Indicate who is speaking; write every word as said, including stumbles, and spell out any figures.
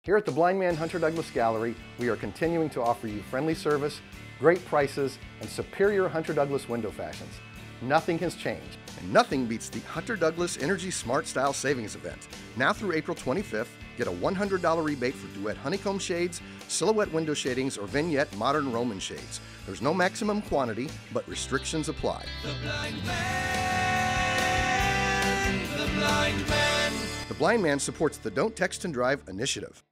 Speaker 1: Here at the Blind Man Hunter Douglas Gallery, we are continuing to offer you friendly service, great prices, and superior Hunter Douglas window fashions. Nothing has changed.
Speaker 2: And nothing beats the Hunter Douglas Energy Smart Style Savings Event. Now through April twenty-fifth, get a one hundred dollar rebate for Duet honeycomb shades, silhouette window shadings, or Vignette modern Roman shades. There's no maximum quantity, but restrictions apply.
Speaker 3: The Blind Man, the Blind Man.
Speaker 2: The Blind Man supports the Don't Text and Drive initiative.